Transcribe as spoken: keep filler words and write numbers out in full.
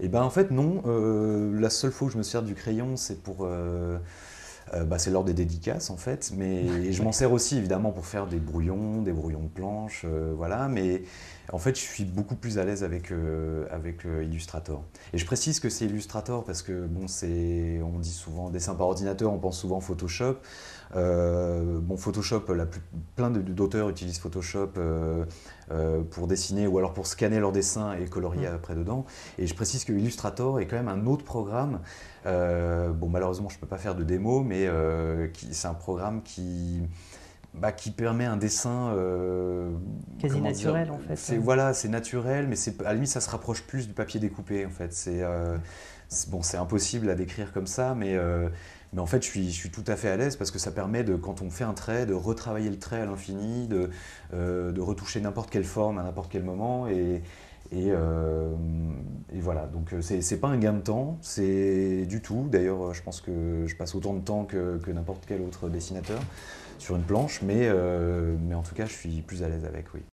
Et ben en fait non, euh, la seule fois où je me sers du crayon c'est pour euh, euh, bah, c'est lors des dédicaces en fait, mais je m'en Ouais. sers aussi évidemment pour faire des brouillons, des brouillons de planches, euh, voilà, mais en fait je suis beaucoup plus à l'aise avec, euh, avec euh, Illustrator. Et je précise que c'est Illustrator parce que bon c'est, on dit souvent dessin par ordinateur, on pense souvent Photoshop. Euh, bon, Photoshop, la plus- plein de- d'auteurs utilisent Photoshop euh, euh, pour dessiner ou alors pour scanner leurs dessins et colorier Mm. après dedans. Et je précise que Illustrator est quand même un autre programme. Euh, bon, malheureusement, je ne peux pas faire de démo, mais euh, qui- c'est un programme qui, bah, qui permet un dessin, euh, Quasi comment dire, naturel en fait. c'est euh. voilà, c'est naturel, mais c'est à la limite ça se rapproche plus du papier découpé en fait. C'est euh, c'est- bon, c'est impossible à décrire comme ça, mais euh, mais en fait je suis je suis tout à fait à l'aise parce que ça permet de quand on fait un trait de retravailler le trait à l'infini, de euh, de retoucher n'importe quelle forme à n'importe quel moment et et, euh, et voilà, donc euh, c'est c'est pas un gain de temps, c'est du tout. D'ailleurs, je pense que je passe autant de temps que, que n'importe quel autre dessinateur sur une planche, mais, euh, mais en tout cas, je suis plus à l'aise avec, oui.